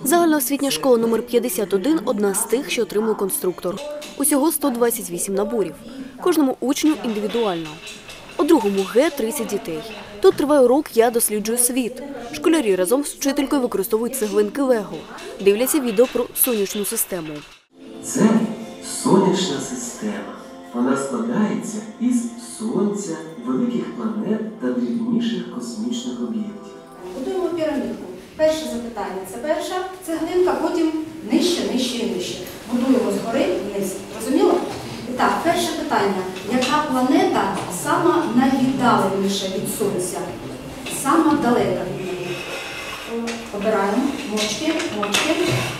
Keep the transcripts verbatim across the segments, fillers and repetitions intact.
Загальноосвітня школа номер п'ятдесят один – одна з тих, що отримує конструктор. Усього сто двадцять вісім наборів. Кожному учню індивідуально. У другому Г – тридцять дітей. Тут триває урок «Я досліджую світ». Школярі разом з вчителькою використовують цеглинки Лего. Дивляться відео про сонячну систему. Це сонячна система. Вона складається із Сонця, великих планет та дрібніших космічних об'єктів. Будуємо пірамідку. Перше запитання – це перша цеглинка, потім нижче, нижче і нижче. Будуємо згори вниз. Розуміло? І так, перше питання. Яка планета сама найвіддаленіша від Сонця? Сама далека від неї? Обираємо. Мовчки, мовчки.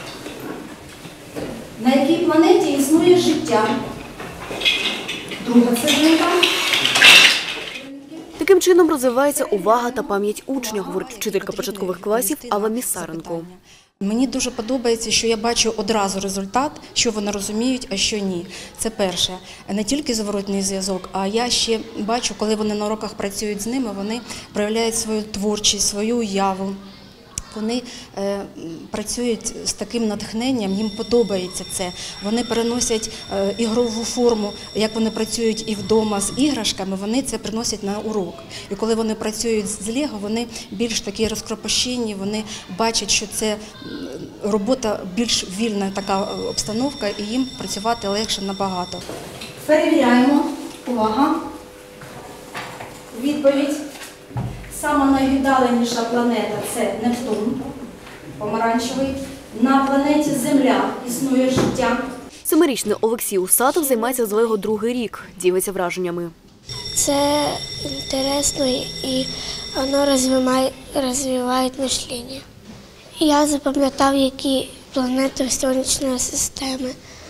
На якій планеті існує життя? Друга цеглинка. Таким чином розвивається увага та пам'ять учня, говорить вчителька початкових класів Алла Місаренко. Мені дуже подобається, що я бачу одразу результат, що вони розуміють, а що ні. Це перше. Не тільки зворотний зв'язок, а я ще бачу, коли вони на уроках працюють з ними, вони проявляють свою творчість, свою уяву. Вони е, працюють з таким натхненням, їм подобається це. Вони переносять е, ігрову форму, як вони працюють і вдома з іграшками, вони це приносять на урок. І коли вони працюють з Лего, вони більш такі розкропощені, вони бачать, що це робота більш вільна така обстановка, і їм працювати легше набагато. Перевіряємо. Увага. Відповідь. Сама найвіддаленіша планета – це Нептун, помаранчевий. На планеті Земля існує життя. Семирічний Олексій Усатов займається з Лего другий рік, ділиться враженнями. Це інтересно і воно розвиває, розвиває мислення. Я запам'ятав, які планети сонячної системи.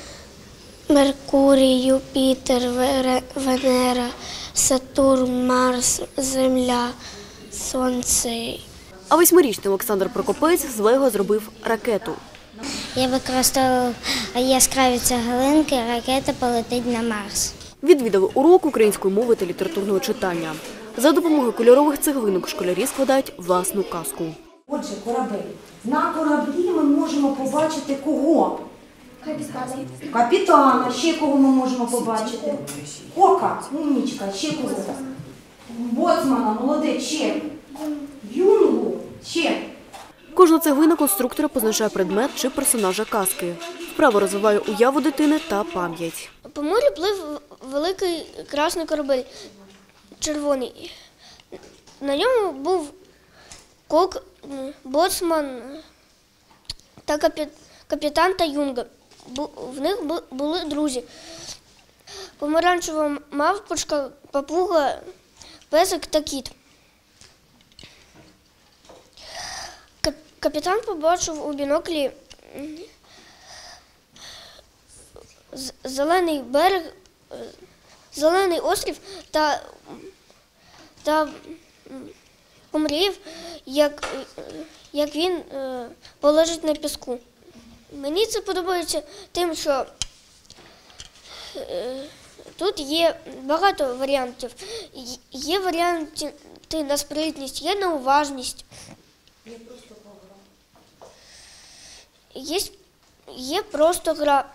Меркурій, Юпітер, Венера, Сатурн, Марс, Земля, Сонце. А восьмирічний Олександр Прокопець з Лего зробив ракету. Я використовував яскраві цеглинки, ракета полетить на Марс. Відвідали урок української мови та літературного читання. За допомогою кольорових цеглинок школярі складають власну казку. Отже, корабель. На кораблі ми можемо побачити кого? Капітана. Капітана. Ще кого ми можемо побачити? Ока, умнічка, ще кого? Боцмана, молодець, ще. Юнгу, ще. Кожна цеглина конструктора позначає предмет чи персонажа казки. Вправо розвиває уяву дитини та пам'ять. По морю плив великий красний корабель, червоний. На ньому був кок, боцман та капі... капітан та юнга. В них були друзі. Помаранчева мавпочка, папуга, песик та кіт. Капітан побачив у біноклі зелений берег, зелений острів та, та помріяв, як, як він полежить на піску. Мені це подобається тим, що тут є багато варіантів. Є варіанти на спритність, є на уважність. Є, є просто гра.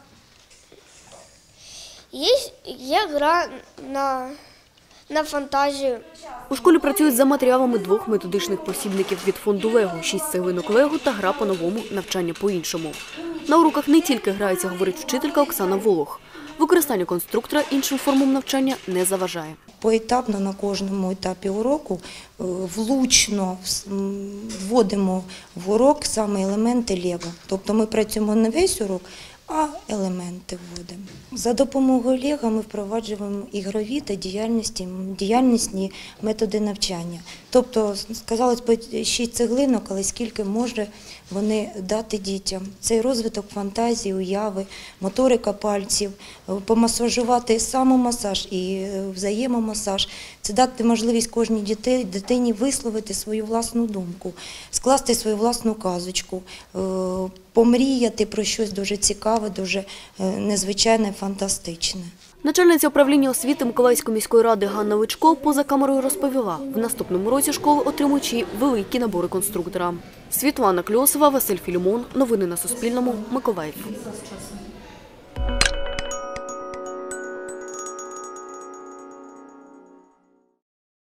Є, є гра на, на фантазію. У школі працюють за матеріалами двох методичних посібників від фонду Лего, шість цеглинок Лего та гра по-новому, навчання по-іншому. На уроках не тільки граються, говорить вчителька Оксана Волох. Використання конструктора іншим формам навчання не заважає. Поетапно на кожному етапі уроку влучно вводимо в урок саме елементи Лего. Тобто ми працюємо не весь урок, а елементи вводимо. За допомогою Лего ми впроваджуємо ігрові та діяльнісні методи навчання. Тобто, сказалось би, шість цеглинок, але скільки може вони дати дітям. Це розвиток фантазії, уяви, моторика пальців, помасажувати самомасаж і взаємомасаж. Це дати можливість кожній дитині висловити свою власну думку, скласти свою власну казочку, помріяти про щось дуже цікаве, дуже незвичайне, фантастичне. Начальниця управління освіти Миколаївської міської ради Ганна Вичко поза камерою розповіла, в наступному році школи отримують великі набори конструктора. Світлана Кльосова, Василь Філімон. Новини на Суспільному. Миколаїв.